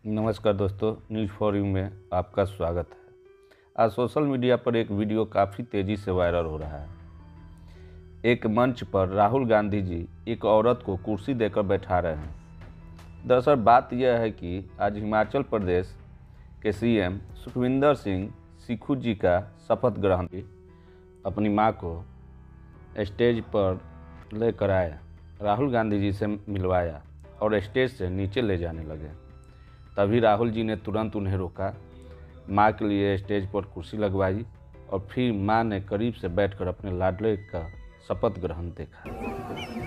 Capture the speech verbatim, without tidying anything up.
नमस्कार दोस्तों, news for you में आपका स्वागत है। आज सोशल मीडिया पर एक वीडियो काफ़ी तेज़ी से वायरल हो रहा है। एक मंच पर राहुल गांधी जी एक औरत को कुर्सी देकर बैठा रहे हैं। दरअसल बात यह है कि आज हिमाचल प्रदेश के सीएम सुखविंदर सिंह सुक्खू जी का शपथ ग्रहण अपनी मां को स्टेज पर लेकर आए, राहुल गांधी जी से मिलवाया और स्टेज से नीचे ले जाने लगे। तभी राहुल जी ने तुरंत उन्हें रोका, मां के लिए स्टेज पर कुर्सी लगवाई और फिर मां ने करीब से बैठकर अपने लाडले का शपथ ग्रहण देखा।